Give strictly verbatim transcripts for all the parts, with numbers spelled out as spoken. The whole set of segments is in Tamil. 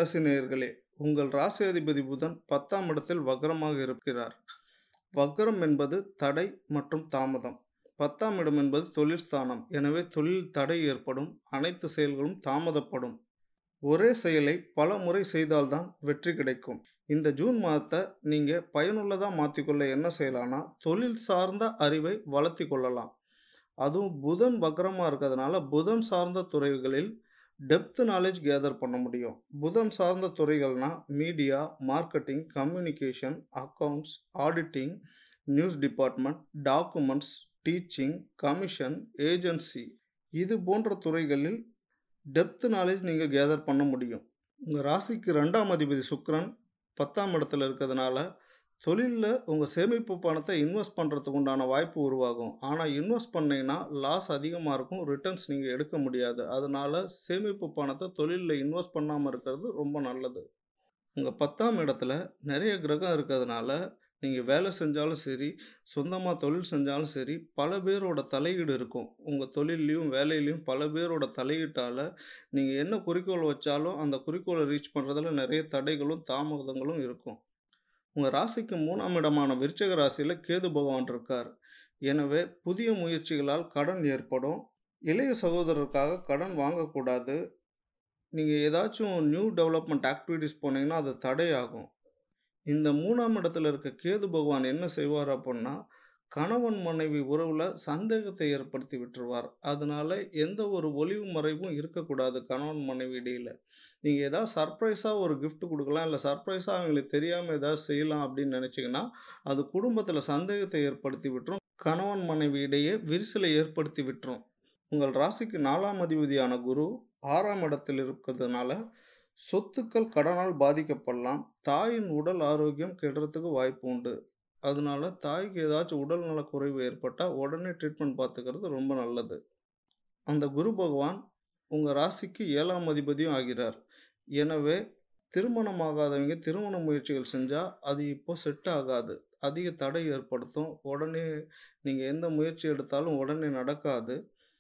ராசி நேயர்களே, உங்கள் ராசி அதிபதி புதன் பத்தாம் இடத்தில் வக்ரமாக இருக்கிறார். வக்ரம் என்பது தடை மற்றும் தாமதம். பத்தாம் இடம் என்பது தொழில் ஸ்தானம். எனவே தொழில் தடை ஏற்படும், அனைத்து செயல்களும் தாமதப்படும். ஒரே செயலை பல முறை செய்தால்தான் வெற்றி கிடைக்கும். இந்த ஜூன் மாதத்தை நீங்கள் பயனுள்ளதாக மாற்றிக்கொள்ள என்ன செய்யலாம்னா, தொழில் சார்ந்த அறிவை வளர்த்தி கொள்ளலாம். அதுவும் புதன் வக்ரமாக இருக்கிறதுனால புதன் சார்ந்த துறைகளில் டெப்த் நாலேஜ் கேதர் பண்ண முடியும். புதன் சார்ந்த துறைகள்னா media, marketing, communication, accounts, auditing, news department, documents, teaching, commission, agency இது போன்ற துறைகளில் டெப்த் நாலேஜ் நீங்கள் கேதர் பண்ண முடியும். உங்கள் ராசிக்கு ரெண்டாம் அதிபதி சுக்கிரன் பத்தாம் இடத்துல இருக்கிறதுனால தொழிலில் உங்கள் சேமிப்பு பணத்தை இன்வெஸ்ட் பண்ணுறதுக்கு உண்டான வாய்ப்பு உருவாகும். ஆனால் இன்வெஸ்ட் பண்ணிங்கன்னா லாஸ் அதிகமாக இருக்கும், ரிட்டர்ன்ஸ் நீங்கள் எடுக்க முடியாது. அதனால் சேமிப்பு பணத்தை தொழிலில் இன்வெஸ்ட் பண்ணாமல் இருக்கிறது ரொம்ப நல்லது. உங்கள் பத்தாம் இடத்துல நிறைய கிரகம் இருக்கிறதுனால நீங்கள் வேலை செஞ்சாலும் சரி, சொந்தமாக தொழில் செஞ்சாலும் சரி, பல பேரோட தலையீடு இருக்கும். உங்கள் தொழிலையும் வேலையிலையும் பல பேரோட தலையீட்டால் நீங்கள் என்ன குறிக்கோள் வச்சாலும் அந்த குறிக்கோளை ரீச் பண்ணுறதுல நிறைய தடைகளும் தாமதங்களும் இருக்கும். உங்கள் ராசிக்கு மூணாம் இடமான விருச்சிக ராசியில் கேது பகவான் இருக்கார். எனவே புதிய முயற்சிகளால் கடன் ஏற்படும். இளைய சகோதரருக்காக கடன் வாங்கக்கூடாது. நீங்கள் ஏதாச்சும் நியூ டெவலப்மெண்ட் ஆக்டிவிட்டீஸ் போனீங்கன்னா அது தடையாகும். இந்த மூணாம் இடத்துல இருக்க கேது பகவான் என்ன செய்வார் அப்படின்னா, கணவன் மனைவி உறவில் சந்தேகத்தை ஏற்படுத்தி விட்டுருவார். அதனால எந்த ஒரு ஒளிவு மறைவும் இருக்கக்கூடாது கணவன் மனைவி இடையில். நீங்கள் ஏதாவது சர்ப்ரைஸாக ஒரு கிஃப்ட் கொடுக்கலாம், இல்லை சர்ப்ரைஸாக அவங்களுக்கு தெரியாமல் ஏதாவது செய்யலாம் அப்படின்னு நினச்சிங்கன்னா அது குடும்பத்தில் சந்தேகத்தை ஏற்படுத்தி விட்டுரும், கணவன் மனைவி இடையே விரிசலை ஏற்படுத்தி விட்டுரும். உங்கள் ராசிக்கு நாலாம் அதிபதியான குரு ஆறாம் இடத்தில் இருக்கிறதுனால சொத்துக்கள் கடனால் பாதிக்கப்படலாம். தாயின் உடல் ஆரோக்கியம் கெடுறதுக்கு வாய்ப்பு உண்டு. அதனால தாய்க்கு ஏதாச்சும் உடல் நலக்குறைவு ஏற்பட்டால் உடனே ட்ரீட்மெண்ட் பார்த்துக்கிறது ரொம்ப நல்லது. அந்த குரு பகவான் உங்கள் ராசிக்கு ஏழாம் அதிபதியும் ஆகிறார். எனவே திருமணமாகாதவங்க திருமண முயற்சிகள் செஞ்சால் அது இப்போ செட் ஆகாது, அதிக தடை ஏற்படுத்தும். உடனே நீங்கள் எந்த முயற்சி எடுத்தாலும் உடனே நடக்காது.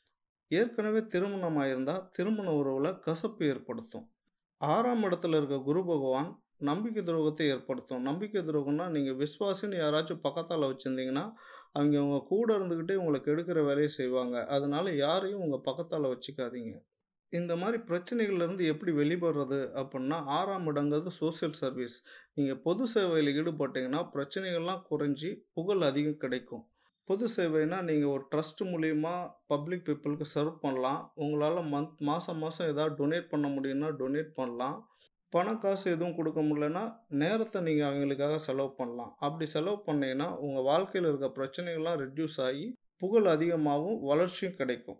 ஏற்கனவே திருமணம் ஆயிருந்தால் திருமண உறவில் கசப்பு ஏற்படுத்தும். ஆறாம் இடத்துல இருக்க குரு பகவான் நம்பிக்கை துரோகத்தை ஏற்படுத்தும். நம்பிக்கை துரோகம்னா நீங்கள் விஸ்வாசின்னு யாராச்சும் பக்கத்தால் வச்சுருந்தீங்கன்னா அவங்க உங்கள் கூட இருந்துக்கிட்டே உங்களை கெடுக்கிற வேலையை செய்வாங்க. அதனால் யாரையும் உங்கள் பக்கத்தால் வச்சுக்காதீங்க. இந்த மாதிரி பிரச்சனைகள்லேருந்து எப்படி வெளிப்படுறது அப்படின்னா, ஆறாம் இடங்கிறது சோசியல் சர்வீஸ். நீங்கள் பொது சேவையில் ஈடுபட்டீங்கன்னா பிரச்சனைகள்லாம் குறைஞ்சி புகழ் அதிகம் கிடைக்கும். பொது சேவைனா நீங்கள் ஒரு ட்ரஸ்ட் மூலிமா பப்ளிக் பீப்புளுக்கு சர்வ் பண்ணலாம். உங்களால் மந்த் மாதம் மாதம் ஏதாவது டொனேட் பண்ண முடியும்னா டொனேட் பண்ணலாம். பண காசு எதுவும் கொடுக்க முடியலன்னா நேரத்தை நீங்கள் அவங்களுக்காக செலவு பண்ணலாம். அப்படி செலவு பண்ணிங்கன்னா உங்கள் வாழ்க்கையில் இருக்க பிரச்சனைகள்லாம் ரெடியூஸ் ஆகி புகழ் அதிகமாகவும் வளர்ச்சியும் கிடைக்கும்.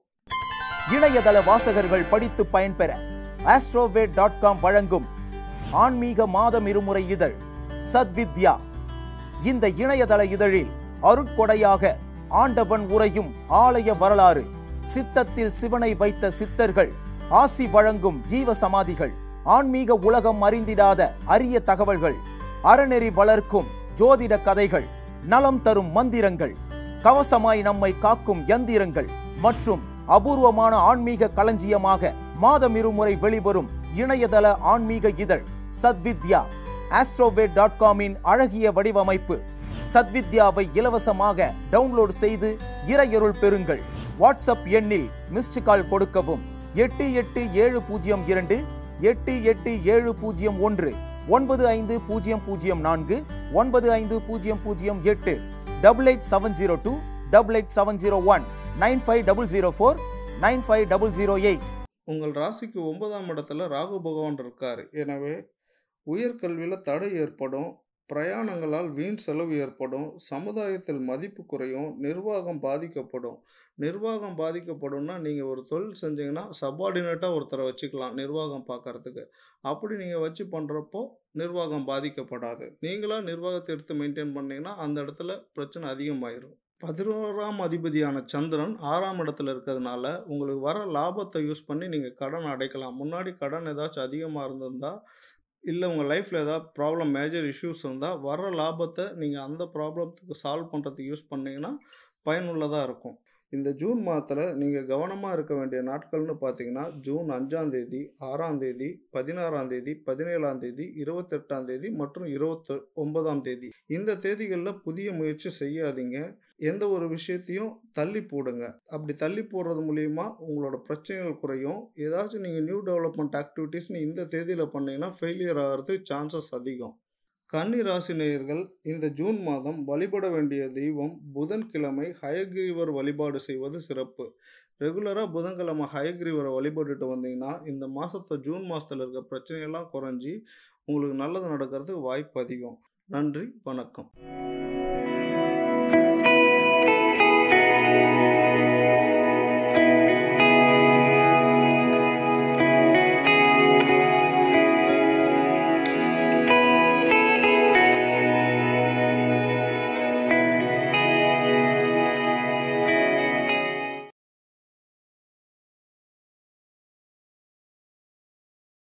இணையதள வாசகர்கள் படித்து பயன்பெற ஆஸ்ட்ரோவேட் டாட் காம் வழங்கும் ஆன்மீக மாதம் இருமுறை இதழ் சத்வித்யா. இந்த இணையதள இதழில் அருட்கொடையாக ஆண்டவன் உரையும் ஆலய வரலாறு, சித்தத்தில் சிவனை வைத்த சித்தர்கள் ஆசி வழங்கும் ஜீவ சமாதிகள், ஆன்மீக உலகம் அறிந்திடாத அரிய தகவல்கள், அறநெறி வளர்க்கும் ஜோதிட கதைகள், நலம் தரும் மந்திரங்கள், கவசமாய் நம்மை காக்கும் யந்திரங்கள் மற்றும் அபூர்வமான ஆன்மீக களஞ்சியமாக மாதம் இருமுறை வெளிவரும் இணையதள ஆன்மீக இதழ் சத்வித்யா. ஆஸ்ட்ரோவேட் டாட் காமின் அழகிய வடிவமைப்பு. சத்வித்யாவை இலவசமாக டவுன்லோட் செய்து இறையருள் பெறுங்கள். வாட்ஸ்அப் எண்ணில் மிஸ்டு கால் கொடுக்கவும். எட்டு எட்டு ஏழு பூஜ்ஜியம் இரண்டு எட்டு எட்டு ஏழு பூஜ்ஜியம் ஒன்று ஒன்பது ஐந்து பூஜ்ஜியம் பூஜ்ஜியம் நான்கு ஒன்பது ஐந்து பூஜ்ஜியம் பூஜ்ஜியம் எட்டு double eight seven zero two double eight seven zero one nine five double zero four nine five double zero eight. உங்கள் ராசிக்கு ஒன்பதாம் இடத்துல ராகு பகவான் இருக்கார். எனவே உயர்கல்வியில் தடை ஏற்படும், பிரயாணங்களால் வீண் செலவு ஏற்படும், சமுதாயத்தில் மதிப்பு குறையும், நிர்வாகம் பாதிக்கப்படும். நிர்வாகம் பாதிக்கப்படும்னா நீங்கள் ஒரு தொழில் செஞ்சீங்கன்னா சப்பார்டினேட்டாக ஒருத்தரை வச்சுக்கலாம் நிர்வாகம் பார்க்கறதுக்கு. அப்படி நீங்கள் வச்சு பண்ணுறப்போ நிர்வாகம் பாதிக்கப்படாது. நீங்களாக நிர்வாகத்தை எடுத்து மெயின்டைன் பண்ணிங்கன்னா அந்த இடத்துல பிரச்சனை அதிகமாயிரும். பதினோராம் அதிபதியான சந்திரன் ஆறாம் இடத்துல இருக்கிறதுனால உங்களுக்கு வர லாபத்தை யூஸ் பண்ணி நீங்கள் கடன் அடைக்கலாம். முன்னாடி கடன் ஏதாச்சும் அதிகமாக இருந்திருந்தால், இல்லை உங்கள் லைஃப்பில் ஏதாவது ப்ராப்ளம் மேஜர் இஷ்யூஸ் இருந்தால் வர லாபத்தை நீங்கள் அந்த ப்ராப்ளத்துக்கு சால்வ் பண்ணுறதுக்கு யூஸ் பண்ணிங்கன்னா பயனுள்ளதாக இருக்கும். இந்த ஜூன் மாதத்தில் நீங்கள் கவனமாக இருக்க வேண்டிய நாட்கள்னு பார்த்தீங்கன்னா, ஜூன் அஞ்சாம் தேதி, ஆறாம் தேதி, பதினாறாம் தேதி, பதினேழாம் தேதி, இருபத்தெட்டாம் தேதி மற்றும் இருபத்தி ஒன்பதாம் தேதி. இந்த தேதிகளில் புதிய முயற்சி செய்யாதீங்க. எந்த ஒரு விஷயத்தையும் தள்ளி போடுங்க. அப்படி தள்ளி போடுறது மூலியமா உங்களோட பிரச்சனைகள் குறையும். ஏதாச்சும் நீங்கள் நியூ டெவலப்மெண்ட் ஆக்டிவிட்டீஸ்னு இந்த தேதியில் பண்ணீங்கன்னா ஃபெயிலியர் ஆகிறது சான்சஸ் அதிகம். கன்னி ராசி நேயர்கள் இந்த ஜூன் மாதம் வழிபட வேண்டிய தெய்வம் புதன்கிழமை ஹயக்ரீவர் வழிபாடு செய்வது சிறப்பு. ரெகுலராக புதன்கிழமை ஹயக்ரீவரை வழிபட்டுட்டு வந்தீங்கன்னா இந்த மாதத்தை ஜூன் மாதத்தில் இருக்க பிரச்சனையெல்லாம் குறைஞ்சி உங்களுக்கு நல்லது நடக்கிறதுக்கு வாய்ப்பு அதிகம். நன்றி, வணக்கம்.